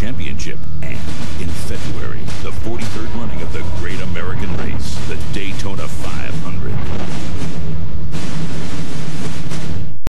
Championship. And in February, the 43rd running of the Great American Race, the Daytona 5